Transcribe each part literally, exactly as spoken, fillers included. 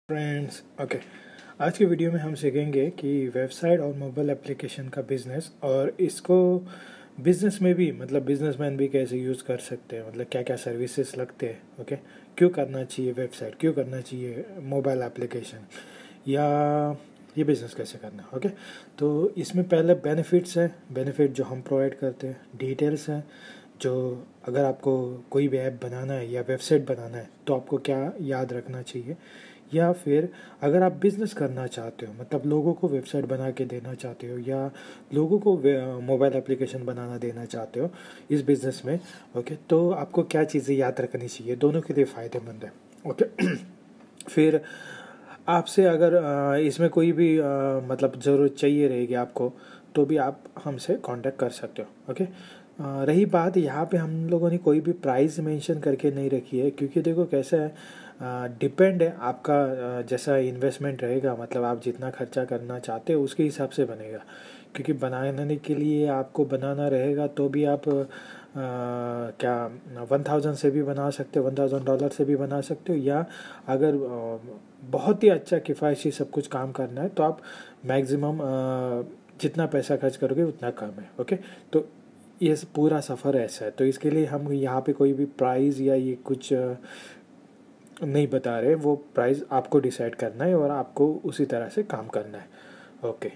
Friends, okay. आज की video में हम सीखेंगे कि वेबसाइट और मोबाइल एप्लीकेशन का बिजनेस, और इसको बिजनेस में भी मतलब बिजनेसमैन भी कैसे यूज़ कर सकते हैं, मतलब क्या क्या सर्विसेज लगते हैं। ओके, क्यों करना चाहिए वेबसाइट, क्यों करना चाहिए मोबाइल एप्लीकेशन, या ये बिज़नेस कैसे करना। ओके, तो इसमें पहले बेनिफिट्स हैं, बेनिफिट जो हम प्रोवाइड करते हैं। डिटेल्स हैं, जो अगर आपको कोई भी ऐप बनाना है या वेबसाइट बनाना है तो आपको क्या याद रखना चाहिए, या फिर अगर आप बिज़नेस करना चाहते हो, मतलब लोगों को वेबसाइट बना के देना चाहते हो या लोगों को मोबाइल एप्लीकेशन बनाना देना चाहते हो इस बिज़नेस में। ओके, तो आपको क्या चीज़ें याद रखनी चाहिए, दोनों के लिए फ़ायदेमंद है। ओके फिर आपसे अगर इसमें कोई भी मतलब ज़रूरत चाहिए रहेगी आपको, तो भी आप हमसे कांटेक्ट कर सकते हो। ओके, रही बात, यहाँ पे हम लोगों ने कोई भी प्राइस मेंशन करके नहीं रखी है, क्योंकि देखो कैसा है, डिपेंड है आपका जैसा इन्वेस्टमेंट रहेगा, मतलब आप जितना खर्चा करना चाहते हो उसके हिसाब से बनेगा। क्योंकि बनाने के लिए आपको बनाना रहेगा तो भी आप आ, क्या वन थाउजेंड से भी बना सकते हो, वन थाउजेंड डॉलर से भी बना सकते हो, या अगर आ, बहुत ही अच्छा किफ़ायती सब कुछ काम करना है तो आप मैक्सिमम जितना पैसा खर्च करोगे उतना कम है। ओके, तो ये पूरा सफ़र ऐसा है, तो इसके लिए हम यहाँ पे कोई भी प्राइस या ये कुछ नहीं बता रहे, वो प्राइस आपको डिसाइड करना है और आपको उसी तरह से काम करना है। ओके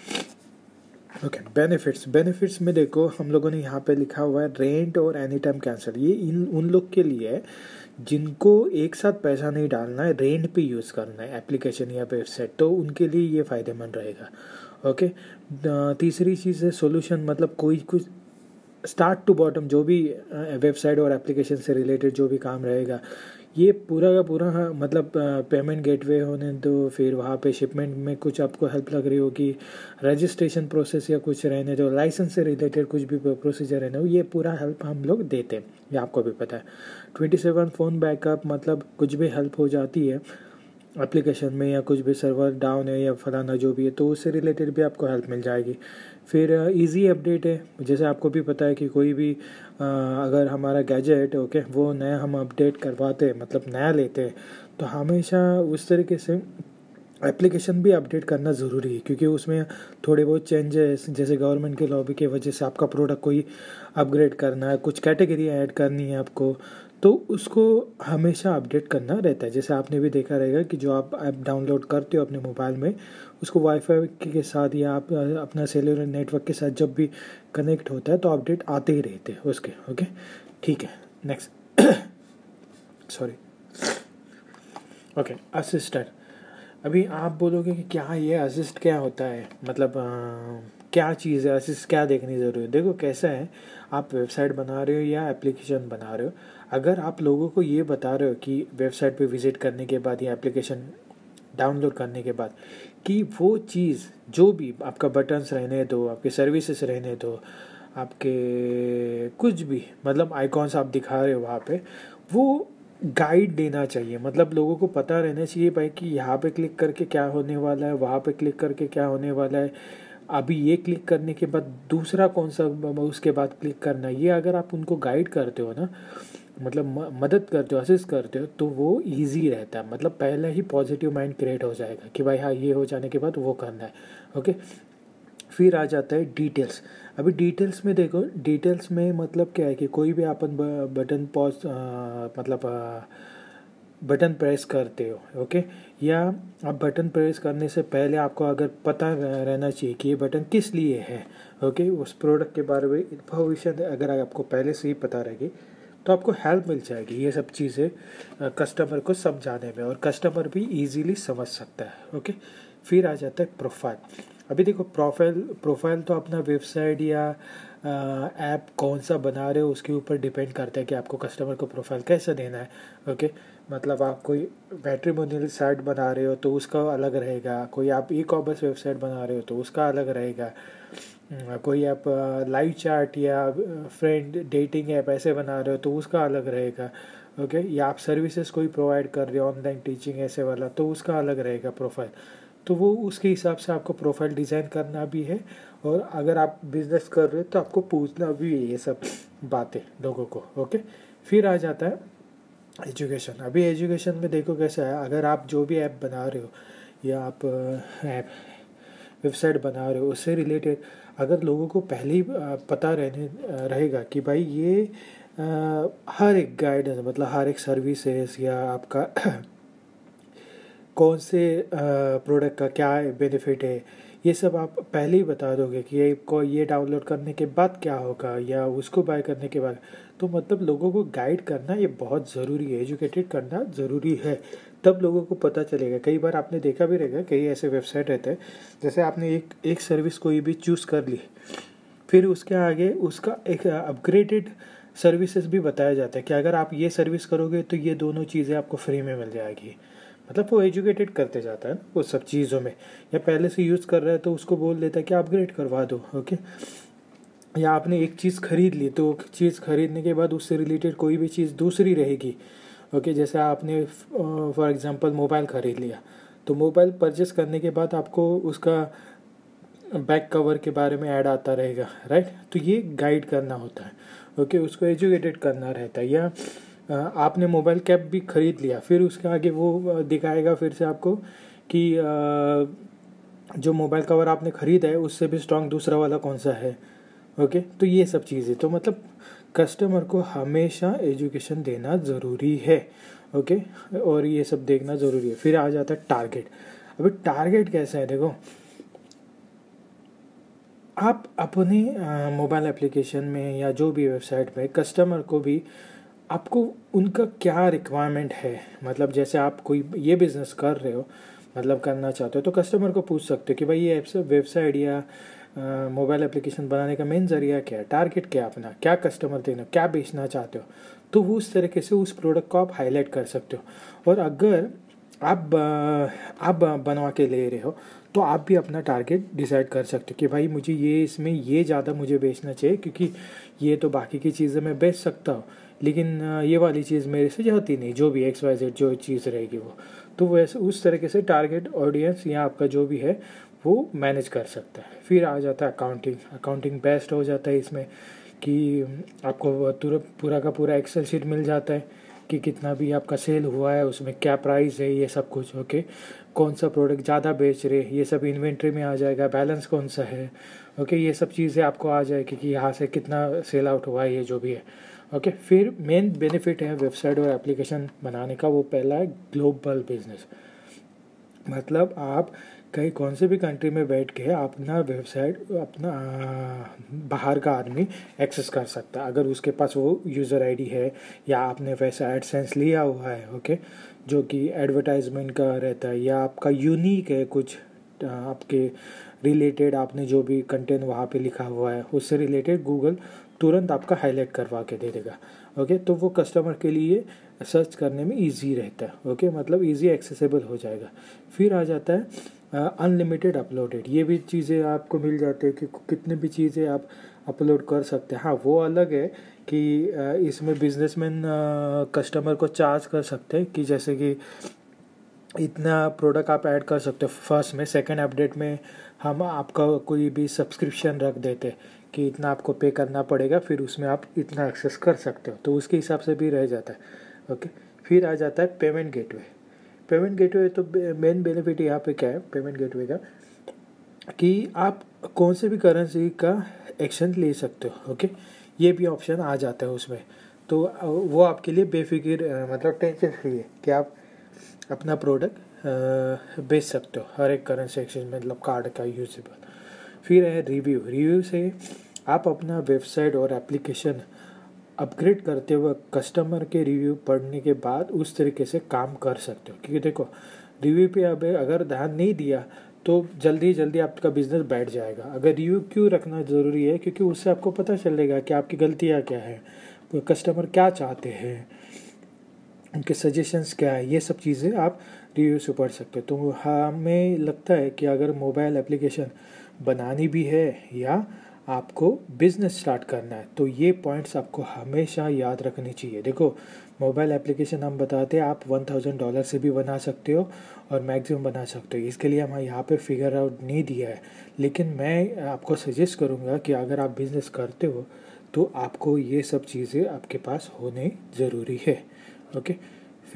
ओके बेनिफिट्स बेनिफिट्स में देखो, हम लोगों ने यहाँ पे लिखा हुआ है रेंट और एनी टाइम कैंसिल। ये इन उन लोग के लिए है जिनको एक साथ पैसा नहीं डालना है, रेंट पे यूज़ करना है एप्लीकेशन या वेबसाइट, तो उनके लिए ये फ़ायदेमंद रहेगा। ओके, तीसरी चीज़ है सोल्यूशन, मतलब कोई कुछ स्टार्ट टू बॉटम जो भी वेबसाइट और एप्लीकेशन से रिलेटेड जो भी काम रहेगा, ये पूरा का पूरा मतलब पेमेंट गेटवे होने दो, फिर वहाँ पे शिपमेंट में कुछ आपको हेल्प लग रही होगी, रजिस्ट्रेशन प्रोसेस या कुछ रहने दो, लाइसेंस से रिलेटेड कुछ भी प्रोसीजर रहने हो, ये पूरा हेल्प हम लोग देते हैं, ये आपको भी पता है। ट्वेंटी सेवन फ़ोन बैकअप, मतलब कुछ भी हेल्प हो जाती है एप्लीकेशन में, या कुछ भी सर्वर डाउन है या फलाना जो भी है, तो उससे रिलेटेड भी आपको हेल्प मिल जाएगी। फिर इजी अपडेट है, जैसे आपको भी पता है कि कोई भी आ, अगर हमारा गैजेट ओके वो नया हम अपडेट करवाते हैं, मतलब नया लेते हैं, तो हमेशा उस तरीके से एप्लीकेशन भी अपडेट करना ज़रूरी है, क्योंकि उसमें थोड़े बहुत चेंजेस, जैसे गवर्नमेंट के लॉबी की वजह से आपका प्रोडक्ट कोई अपग्रेड करना है, कुछ कैटेगरी ऐड करनी है आपको, तो उसको हमेशा अपडेट करना रहता है। जैसे आपने भी देखा रहेगा कि जो आप ऐप डाउनलोड करते हो अपने मोबाइल में, उसको वाईफाई के साथ या आप अपना सेलुलर नेटवर्क के साथ जब भी कनेक्ट होता है तो अपडेट आते ही रहते हैं उसके। ओके, ठीक है, नेक्स्ट सॉरी ओके असिस्टेंट। अभी आप बोलोगे कि क्या ये असिस्ट क्या होता है, मतलब आ, क्या चीज़ है असिस्ट, क्या देखनी ज़रूरी है। देखो कैसा है, आप वेबसाइट बना रहे हो या एप्लीकेशन बना रहे हो, अगर आप लोगों को ये बता रहे हो कि वेबसाइट पे विज़िट करने के बाद या एप्लीकेशन डाउनलोड करने के बाद कि वो चीज़ जो भी आपका बटन्स रहने दो, आपके सर्विसेज रहने दो, आपके कुछ भी मतलब आइकॉन्स आप दिखा रहे हो वहाँ पे, वो गाइड देना चाहिए, मतलब लोगों को पता रहना चाहिए भाई कि यहाँ पे क्लिक करके क्या होने वाला है, वहाँ पे क्लिक करके क्या होने वाला है, अभी ये क्लिक करने के बाद दूसरा कौन सा उसके बाद क्लिक करना है। ये अगर आप उनको गाइड करते हो ना, मतलब मदद करते हो, असिस्ट करते हो, तो वो इजी रहता है, मतलब पहले ही पॉजिटिव माइंड क्रिएट हो जाएगा कि भाई हाँ ये हो जाने के बाद वो करना है। ओके, फिर आ जाता है डिटेल्स। अभी डिटेल्स में देखो, डिटेल्स में मतलब क्या है कि कोई भी अपन बटन पॉज मतलब बटन प्रेस करते हो, ओके, या आप बटन प्रेस करने से पहले आपको अगर पता रहना चाहिए कि ये बटन किस लिए है, ओके, उस प्रोडक्ट के बारे में इन्फॉर्मेशन अगर आपको पहले से ही पता रहेगी तो आपको हेल्प मिल जाएगी ये सब चीज़ें कस्टमर को समझाने में, और कस्टमर भी इजीली समझ सकता है। ओके, फिर आ जाता है प्रोफाइल। अभी देखो प्रोफाइल प्रोफाइल तो अपना वेबसाइट या ऐप कौन सा बना रहे हो उसके ऊपर डिपेंड करता है कि आपको कस्टमर को प्रोफाइल कैसे देना है। ओके, मतलब आप कोई मैट्रिमोनियल साइट बना रहे हो तो उसका अलग रहेगा, कोई आप ई कॉमर्स वेबसाइट बना रहे हो तो उसका अलग रहेगा, कोई आप लाइव चैट या फ्रेंड डेटिंग ऐप ऐसे बना रहे हो तो उसका अलग रहेगा। ओके, या आप सर्विसेज कोई प्रोवाइड कर रहे हो ऑनलाइन टीचिंग ऐसे वाला, तो उसका अलग रहेगा प्रोफाइल। तो वो उसके हिसाब से आपको प्रोफाइल डिज़ाइन करना भी है, और अगर आप बिज़नेस कर रहे हो तो आपको पूछना भी है ये सब बातें लोगों को। ओके, फिर आ जाता है एजुकेशन, अभी एजुकेशन में देखो कैसा है, अगर आप जो भी ऐप बना रहे हो या आप ऐप वेबसाइट बना रहे हो उससे रिलेटेड अगर लोगों को पहले ही पता रहने रहेगा कि भाई ये आ, हर एक गाइडेंस मतलब हर एक सर्विसेज या आपका कौन से प्रोडक्ट का क्या बेनिफिट है, ये सब आप पहले ही बता दोगे कि ये को ये डाउनलोड करने के बाद क्या होगा या उसको बाय करने के बाद, तो मतलब लोगों को गाइड करना ये बहुत ज़रूरी है, एजुकेटेड करना ज़रूरी है, तब लोगों को पता चलेगा। कई बार आपने देखा भी रहेगा, कई ऐसे वेबसाइट रहते हैं जैसे आपने एक एक सर्विस कोई भी चूज़ कर ली, फिर उसके आगे उसका एक अपग्रेडेड सर्विसेज भी बताया जाता है कि अगर आप ये सर्विस करोगे तो ये दोनों चीज़ें आपको फ्री में मिल जाएगी। मतलब वो एजुकेटेड करते जाता है ना वो सब चीज़ों में, या पहले से यूज़ कर रहा है तो उसको बोल देता है कि अपग्रेड करवा दो। ओके, या आपने एक चीज़ खरीद ली तो चीज़ खरीदने के बाद उससे रिलेटेड कोई भी चीज़ दूसरी रहेगी। ओके, जैसे आपने फॉर एग्जांपल मोबाइल खरीद लिया, तो मोबाइल परचेस करने के बाद आपको उसका बैक कवर के बारे में ऐड आता रहेगा, राइट। तो ये गाइड करना होता है, ओके, उसको एजुकेटेड करना रहता है। या आपने मोबाइल कैप भी खरीद लिया, फिर उसके आगे वो दिखाएगा फिर से आपको कि जो मोबाइल कवर आपने खरीदा है उससे भी स्ट्रॉन्ग दूसरा वाला कौन सा है। ओके, तो ये सब चीज़ें, तो मतलब कस्टमर को हमेशा एजुकेशन देना ज़रूरी है। ओके, और ये सब देखना ज़रूरी है। फिर आ जाता है टारगेट। अभी टारगेट कैसा है, देखो आप अपने मोबाइल एप्लीकेशन में या जो भी वेबसाइट में कस्टमर को भी आपको उनका क्या रिक्वायरमेंट है, मतलब जैसे आप कोई ये बिज़नेस कर रहे हो, मतलब करना चाहते हो, तो कस्टमर को पूछ सकते हो कि भाई ये वेबसाइट या मोबाइल एप्लीकेशन बनाने का मेन जरिया क्या है, टारगेट क्या है अपना, क्या कस्टमर देना, क्या बेचना चाहते हो, तो उस तरीके से उस प्रोडक्ट को आप हाईलाइट कर सकते हो। और अगर आप आप बनवा के ले रहे हो तो आप भी अपना टारगेट डिसाइड कर सकते हो कि भाई मुझे ये इसमें ये ज़्यादा मुझे बेचना चाहिए, क्योंकि ये तो बाकी की चीज़ें मैं बेच सकता हूँ लेकिन ये वाली चीज़ मेरे से जाती नहीं, जो भी एक्स वाई जेड जो चीज़ रहेगी वो, तो वैसे उस तरीके से टारगेट ऑडियंस या आपका जो भी है वो मैनेज कर सकता है। फिर आ जाता है अकाउंटिंग। अकाउंटिंग बेस्ट हो जाता है इसमें कि आपको तुरंत पूरा का पूरा एक्सेल शीट मिल जाता है कि कितना भी आपका सेल हुआ है उसमें क्या प्राइस है, ये सब कुछ। ओके, कौन सा प्रोडक्ट ज़्यादा बेच रहे, ये सब इन्वेंट्री में आ जाएगा, बैलेंस कौन सा है। ओके, ये सब चीज़ें आपको आ जाएगी कि यहाँ से कितना सेल आउट हुआ है, ये जो भी है। ओके, फिर मेन बेनिफिट है वेबसाइट और एप्लीकेशन बनाने का, वो पहला है ग्लोबल बिजनेस। मतलब आप कहीं कौन से भी कंट्री में बैठ के अपना वेबसाइट अपना बाहर का आदमी एक्सेस कर सकता है, अगर उसके पास वो यूज़र आईडी है या आपने वैसा एडसेंस लिया हुआ है। ओके, जो कि एडवर्टाइजमेंट का रहता है या आपका यूनिक है कुछ आपके रिलेटेड, आपने जो भी कंटेंट वहाँ पे लिखा हुआ है उससे रिलेटेड गूगल तुरंत आपका हाईलाइट करवा के दे देगा। ओके, तो वो कस्टमर के लिए सर्च करने में इजी रहता है। ओके, मतलब इजी एक्सेसिबल हो जाएगा। फिर आ जाता है अनलिमिटेड अपलोडेड। ये भी चीज़ें आपको मिल जाती है कि कितने भी चीज़ें आप अपलोड कर सकते हैं। हाँ, वो अलग है कि इसमें बिजनेसमैन कस्टमर को चार्ज कर सकते हैं कि जैसे कि इतना प्रोडक्ट आप ऐड कर सकते हो फर्स्ट में, सेकंड अपडेट में हम आपका कोई भी सब्सक्रिप्शन रख देते कि इतना आपको पे करना पड़ेगा, फिर उसमें आप इतना एक्सेस कर सकते हो, तो उसके हिसाब से भी रह जाता है। ओके, फिर आ जाता है पेमेंट गेटवे। पेमेंट गेटवे तो मेन बेनिफिट यहाँ पे क्या है पेमेंट गेटवे का, कि आप कौन से भी करेंसी का एक्सचेंज ले सकते हो। ओके, ये भी ऑप्शन आ जाता है उसमें, तो वो आपके लिए बेफिक्र मतलब टेंशन फ्री है कि आप अपना प्रोडक्ट बेच सकते हो हर एक करेंसी एक्सचेंज, मतलब कार्ड का यूजेबल। फिर है रिव्यू। रिव्यू से आप अपना वेबसाइट और एप्लीकेशन अपग्रेड करते हुए कस्टमर के रिव्यू पढ़ने के बाद उस तरीके से काम कर सकते हो, क्योंकि देखो रिव्यू पे अब अगर ध्यान नहीं दिया तो जल्दी जल्दी आपका बिजनेस बैठ जाएगा। अगर रिव्यू क्यों रखना ज़रूरी है, क्योंकि उससे आपको पता चलेगा कि आपकी गलतियाँ क्या है, कस्टमर क्या चाहते हैं, उनके सजेशंस क्या है, ये सब चीज़ें आप रिव्यू से पढ़ सकते हो। तो हमें लगता है कि अगर मोबाइल एप्लीकेशन बनानी भी है या आपको बिज़नेस स्टार्ट करना है तो ये पॉइंट्स आपको हमेशा याद रखनी चाहिए। देखो मोबाइल एप्लीकेशन हम बताते हैं आप वन थाउजेंड डॉलर से भी बना सकते हो और मैक्सिमम बना सकते हो, इसके लिए हम यहाँ पे फिगर आउट नहीं दिया है, लेकिन मैं आपको सजेस्ट करूँगा कि अगर आप बिज़नेस करते हो तो आपको ये सब चीज़ें आपके पास होने ज़रूरी है। ओके।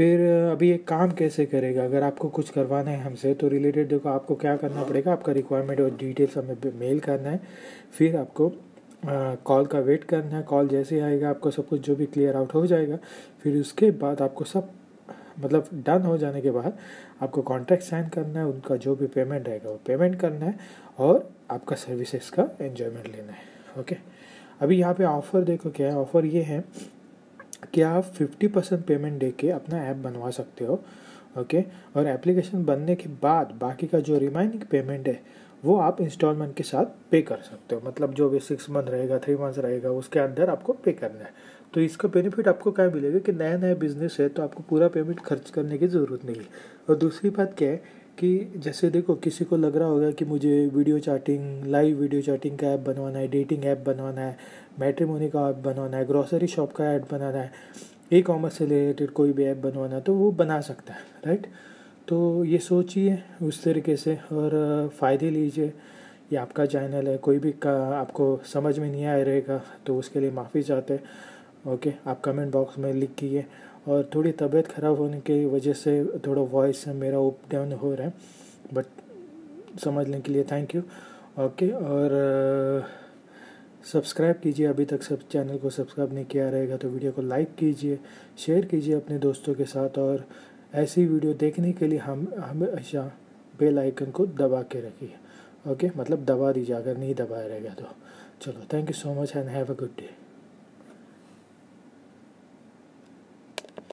फिर अभी ये काम कैसे करेगा, अगर आपको कुछ करवाना है हमसे तो रिलेटेड देखो आपको क्या करना पड़ेगा, आपका रिक्वायरमेंट और डिटेल्स हमें मेल करना है, फिर आपको कॉल का वेट करना है। कॉल जैसे ही आएगा आपको सब कुछ जो भी क्लियर आउट हो जाएगा, फिर उसके बाद आपको सब मतलब डन हो जाने के बाद आपको कॉन्ट्रैक्ट साइन करना है, उनका जो भी पेमेंट रहेगा वो पेमेंट करना है और आपका सर्विसेज का एन्जॉयमेंट लेना है। ओके, अभी यहाँ पे ऑफ़र देखो क्या है, ऑफ़र ये है कि आप फिफ्टी परसेंट पेमेंट दे के अपना ऐप बनवा सकते हो। ओके, और एप्लीकेशन बनने के बाद बाकी का जो रिमाइनिंग पेमेंट है वो आप इंस्टॉलमेंट के साथ पे कर सकते हो, मतलब जो भी सिक्स मंथ रहेगा थ्री मंथ रहेगा उसके अंदर आपको पे करना है। तो इसका बेनिफिट आपको क्या मिलेगा कि नया नया बिजनेस है तो आपको पूरा पेमेंट खर्च करने की ज़रूरत नहीं है। और दूसरी बात क्या है कि जैसे देखो किसी को लग रहा होगा कि मुझे video chatting, live video chatting का ऐप बनवाना है, डेटिंग ऐप बनवाना है, मैट्रिमोनी का ऐप बनवाना है, ग्रॉसरी शॉप का ऐप बनाना है, ई कॉमर्स से रिलेटेड कोई भी ऐप बनवाना है तो वो बना सकता है, राइट। तो ये सोचिए उस तरीके से और फ़ायदे लीजिए। ये आपका चैनल है, कोई भी का आपको समझ में नहीं आया रहेगा तो उसके लिए माफ़ी चाहते हैं। ओके, आप कमेंट बॉक्स में लिखिए। और थोड़ी तबीयत ख़राब होने की वजह से थोड़ा वॉइस मेरा अप डाउन हो रहा है, बट समझने के लिए थैंक यू। ओके, और सब्सक्राइब कीजिए, अभी तक सब चैनल को सब्सक्राइब नहीं किया रहेगा तो वीडियो को लाइक कीजिए, शेयर कीजिए अपने दोस्तों के साथ, और ऐसी वीडियो देखने के लिए हम हमेशा बेल आइकन को दबा के रखिए। ओके, मतलब दबा दीजिए अगर नहीं दबाया रहेगा तो। चलो, thank you so much and have a good day.